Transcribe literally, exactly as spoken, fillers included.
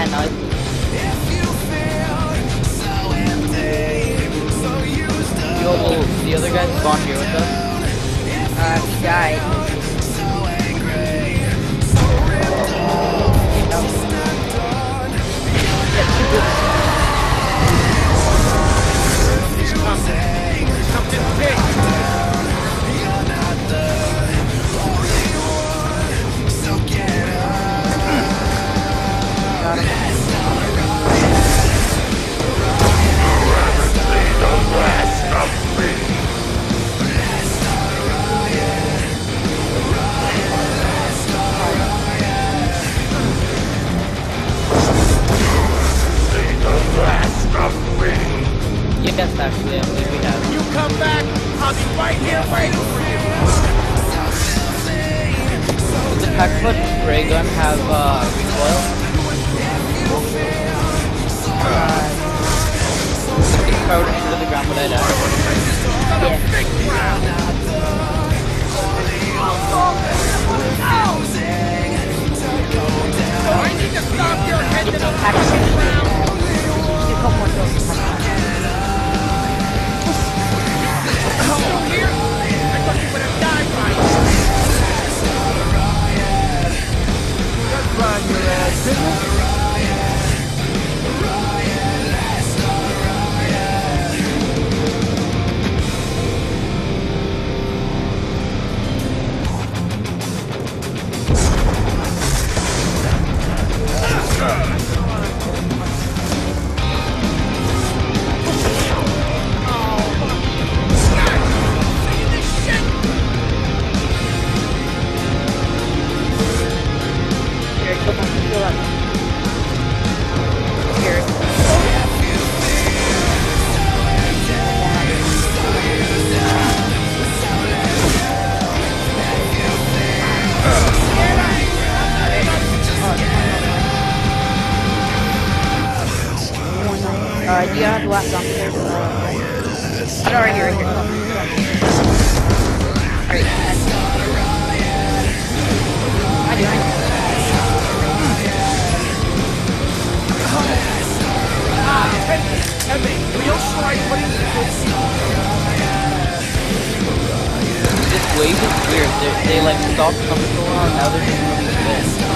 nice. Yo, will the other guys spawn here with us? Uh, he died. Something big. Got him. Yes, actually, I believe we have. You come back, I'll be right here waiting for you. Does the pack foot spray gun have uh, recoil? Uh, If I were to shoot at the ground, would I die? yeah. Big crowd. I need to stop your head to the Actually, ground. you come more close. Still here? I thought you would have died right. Just run your ass, didn't you? Uh, do you have the last song here? Uh, no, right here, right here. Come, come. Great. I do, I do. Ah, hey, Emily, real strike, what is this? This wave is weird. They, they like stopped coming for a while, now they're just moving again.